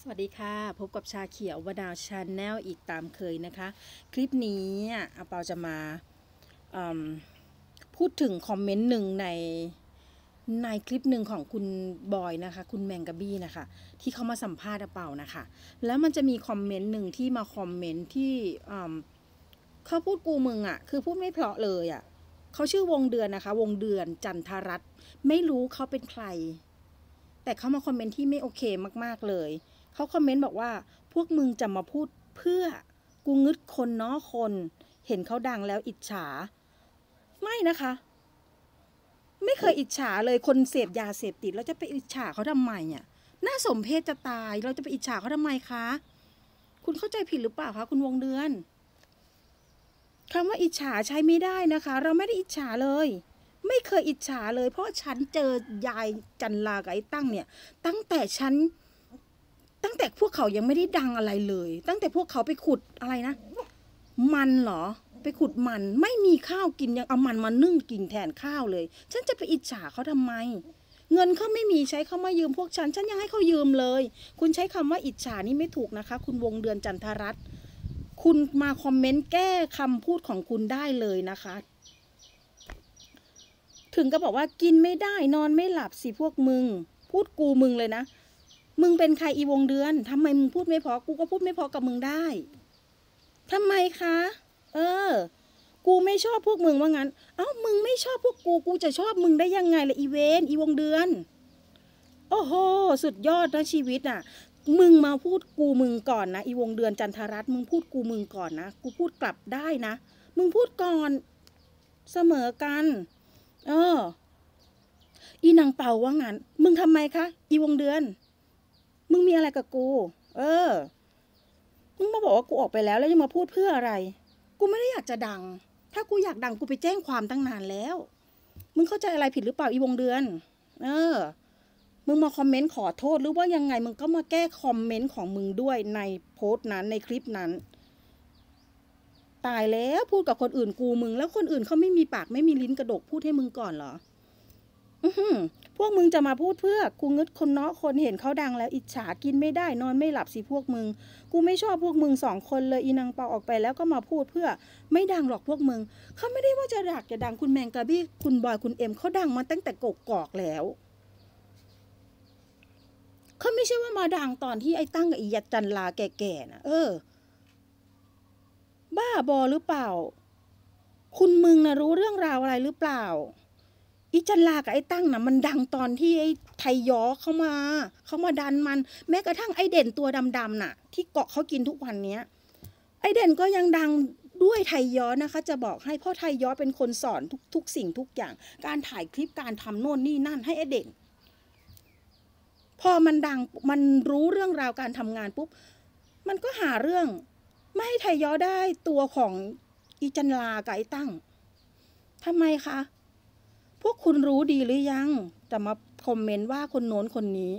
สวัสดีค่ะพบกับชาเขียววดาวชาแนลอีกตามเคยนะคะคลิปนี้อาเปาจะมาพูดถึงคอมเมนต์หนึ่งในคลิปหนึ่งของคุณบอยนะคะคุณแมงกะบี้นะคะที่เขามาสัมภาษณ์อาเปานะคะแล้วมันจะมีคอมเมนต์หนึ่งที่มาคอมเมนต์ที่เขาพูดกูมึงคือพูดไม่เพราะเลยเขาชื่อวงเดือนนะคะวงเดือนจันทรัตน์ไม่รู้เขาเป็นใครแต่เขามาคอมเมนต์ที่ไม่โอเคมากๆเลยเขาคอมเมนต์บอกว่าพวกมึงจะมาพูดเพื่อกูงึดคนเนาะคนเห็นเขาดังแล้วอิจฉาไม่นะคะไม่เคยอิจฉาเลยคนเสพยาเสพติดเราจะไปอิจฉาเขาทำไมน่าสมเพชจะตายเราจะไปอิจฉาเขาทำไมคะคุณเข้าใจผิดหรือเปล่าคะคุณวงเดือนคำว่าอิจฉาใช้ไม่ได้นะคะเราไม่ได้อิจฉาเลยไม่เคยอิจฉาเลยเพราะฉันเจอยายจันลากับไอ้ตั้งเนี่ยตั้งแต่พวกเขายังไม่ได้ดังอะไรเลยตั้งแต่พวกเขาไปขุดอะไรนะมันเหรอไปขุดมันไม่มีข้าวกินยังเอามันมานึ่งกินแทนข้าวเลยฉันจะไปอิจฉาเขาทำไมเงินเขาไม่มีใช้เขามายืมพวกฉันยังให้เขายืมเลยคุณใช้คำว่าอิจฉานี่ไม่ถูกนะคะคุณวงเดือนจันทรัตน์คุณมาคอมเมนต์แก้คำพูดของคุณได้เลยนะคะถึงก็บอกว่ากินไม่ได้นอนไม่หลับสิพวกมึงพูดกูมึงเลยนะมึงเป็นใครอีวงเดือนทำไมมึงพูดไม่พอกูก็พูดไม่พอกับมึงได้ทำไมคะกูไม่ชอบพวกมึงว่างั้นมึงไม่ชอบพวกกูจะชอบมึงได้ยังไงล่ะอีเวนอีวงเดือนโอ้โหสุดยอดนะชีวิตมึงมาพูดกูมึงก่อนนะอีวงเดือนจันทรัตน์มึงพูดกูมึงก่อนนะกูพูดกลับได้นะมึงพูดก่อนเสมอกันอีนางเปาว่างั้นมึงทำไมคะอีวงเดือนมึงมีอะไรกับกูมึงมาบอกว่ากูออกไปแล้วยังมาพูดเพื่ออะไรกูไม่ได้อยากจะดังถ้ากูอยากดังกูไปแจ้งความตั้งนานแล้วมึงเข้าใจอะไรผิดหรือเปล่าอีวงเดือนมึงมาคอมเมนต์ขอโทษหรือว่ายังไงมึงก็มาแก้คอมเมนต์ของมึงด้วยในโพสต์นั้นในคลิปนั้นตายแล้วพูดกับคนอื่นกูมึงแล้วคนอื่นเขาไม่มีปากไม่มีลิ้นกระดกพูดให้มึงก่อนเหรอพวกมึงจะมาพูดเพื่อกูงึดคนเนาะคนเห็นเขาดังแล้วอิจฉากินไม่ได้นอนไม่หลับสิพวกมึงกูไม่ชอบพวกมึงสองคนเลยอีนางเปาออกไปแล้วก็มาพูดเพื่อไม่ดังหรอกพวกมึงเขาไม่ได้ว่าจะดังคุณแมงกะบี้คุณบอยคุณเอ็มเขาดังมาตั้งแต่กกอกแล้วเขาไม่ใช่ว่ามาดังตอนที่ไอ้ตั้งกับอียัดจันลาแก่ๆนะบ้าบอหรือเปล่าคุณมึงนะรู้เรื่องราวอะไรหรือเปล่าอีจันลากับไอ้ตั้งมันดังตอนที่ไอ้ไทยย้อเข้ามาดันมันแม้กระทั่งไอ้เด่นตัวดำๆที่เกาะเขากินทุกวันนี้ไอ้เด่นก็ยังดังด้วยไทยย้อนะคะจะบอกให้พ่อไทยย้อเป็นคนสอนทุกสิ่งทุกอย่างการถ่ายคลิปการทำโน่นนี่นั่นให้ไอ้เด่นพอมันดังมันรู้เรื่องราวการทำงานปุ๊บมันก็หาเรื่องไม่ให้ไทยย้อได้ตัวของอีจันลากับไอ้ตั้งทำไมคะพวกคุณรู้ดีหรือยังจะมาคอมเมนต์ว่าคนโน้นคนนี้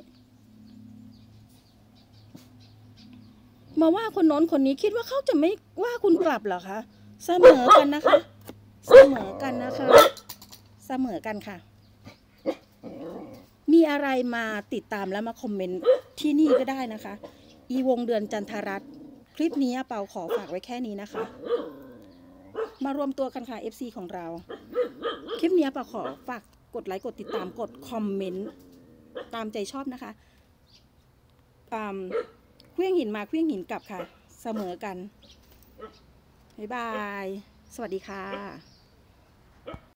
มาว่าคนโน้นคนนี้คิดว่าเขาจะไม่ว่าคุณกลับเหรอคะเสมอกันนะคะเสมอกันนะคะเสมอกันค่ะมีอะไรมาติดตามแล้วมาคอมเมนต์ที่นี่ก็ได้นะคะอีวงเดือนจันทรัตน์คลิปนี้เปาขอฝากไว้แค่นี้นะคะมารวมตัวกันค่ะ FC ของเราคลิปนี้เปาขอฝากกดไลค์กดติดตามกดคอมเมนต์ตามใจชอบนะคะเครื่องหินมาเครื่องหินกลับค่ะเสมอกันบ๊ายบายสวัสดีค่ะ